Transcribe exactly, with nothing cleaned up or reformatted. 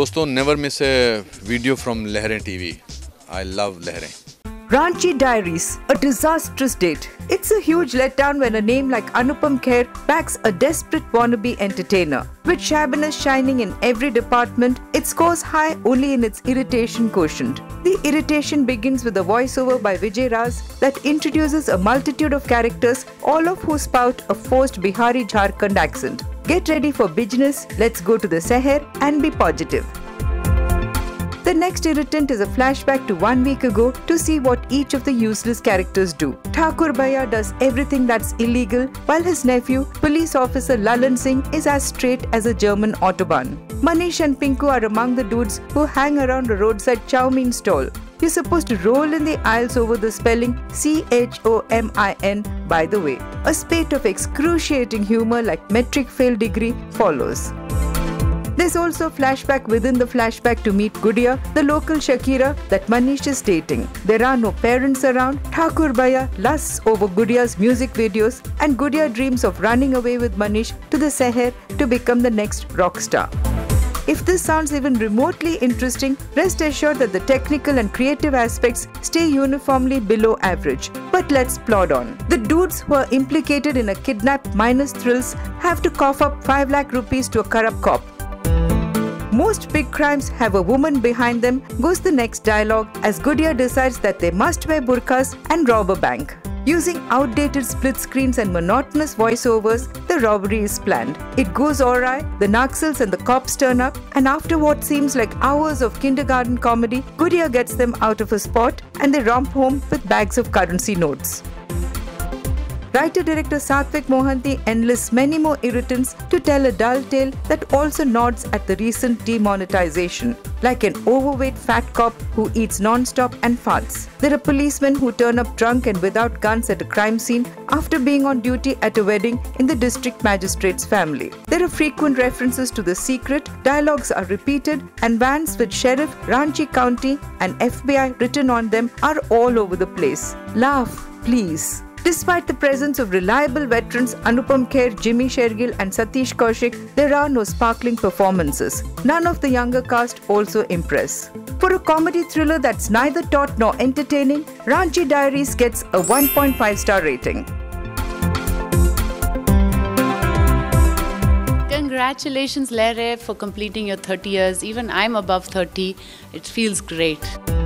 दोस्तों, never miss a video from Lehrein T V. I love Lehrein. Ranchi Diaries, a disastrous date. It's a huge letdown when a name like Anupam Kher backs a desperate wannabe entertainer. With shabbiness shining in every department, it scores high only in its irritation quotient. The irritation begins with a voiceover by Vijay Raz that introduces a multitude of characters, all of who spout a forced Bihari Jharkhand accent. Get ready for business, let's go to the Seher and be positive. The next irritant is a flashback to one week ago to see what each of the useless characters do. Thakur Bhaiya does everything that's illegal, while his nephew, police officer Lalan Singh, is as straight as a German autobahn. Manish and Pinku are among the dudes who hang around a roadside chow mein stall. You're supposed to roll in the aisles over the spelling C H O M I N, by the way. A spate of excruciating humor like metric fail degree follows. There's also a flashback within the flashback to meet Gudiya, the local Shakira that Manish is dating. There are no parents around. Thakur Bhaiya lusts over Gudiya's music videos, and Gudiya dreams of running away with Manish to the Seher to become the next rock star. If this sounds even remotely interesting, rest assured that the technical and creative aspects stay uniformly below average. But let's plod on. The dudes who are implicated in a kidnap minus thrills have to cough up five lakh rupees to a corrupt cop. Most big crimes have a woman behind them, goes the next dialogue as Gudiya decides that they must wear burqas and rob a bank. Using outdated split screens and monotonous voiceovers, the robbery is planned. It goes awry, the Naxals and the cops turn up, and after what seems like hours of kindergarten comedy, Gudiya gets them out of a spot and they romp home with bags of currency notes. Writer-director Satvik Mohanty enlists many more irritants to tell a dull tale that also nods at the recent demonetization. Like an overweight fat cop who eats non-stop and farts. There are policemen who turn up drunk and without guns at a crime scene after being on duty at a wedding in the district magistrate's family. There are frequent references to The Secret, dialogues are repeated, and vans with Sheriff, Ranchi County and F B I written on them are all over the place. Laugh, please. Despite the presence of reliable veterans Anupam Kher, Jimmy Shergill and Satish Kaushik, there are no sparkling performances. None of the younger cast also impress. For a comedy thriller that's neither taut nor entertaining, Ranchi Diaries gets a one point five star rating. Congratulations, Lehrein, for completing your thirty years. Even I'm above thirty. It feels great.